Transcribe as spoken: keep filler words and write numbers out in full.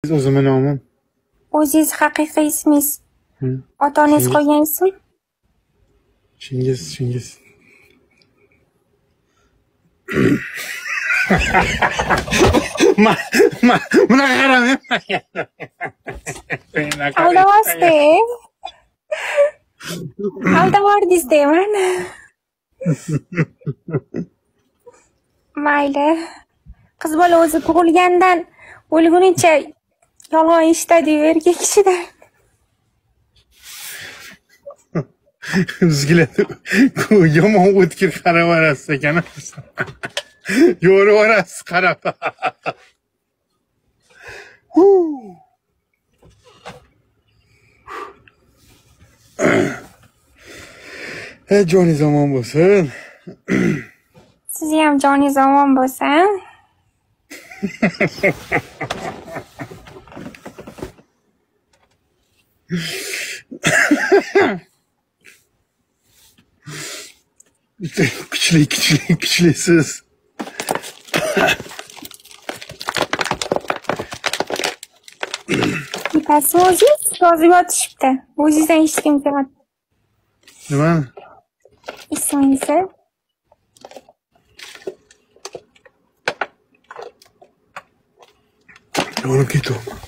O'zimni nomim. O'zingiz haqiqiy ismingiz. Ota-onangiz qo'ygan ism? Chingiz, Chingiz. Ma, ma, bunaqa qaramang. Aldamasiz. Aldavordingiz deyman. Mayli. Qiz bola o'zi tug'ilgandan o'lgunicha yolg'on eshitadi erkak kishidan. Bizgilar yomon o'tkir qarab olasiz ekan. Yo'rib olasiz qarab. Ey joningiz omon bo'lsin. Sizni ham joningiz omon bo'lsin. Kuchli, kuchli, kuchlisiz. Bittasi o'zingiz yozib yotishibdi. O'zingizdan eshitgim keladi. Nimani? Ismingizni? Olib ketyapman.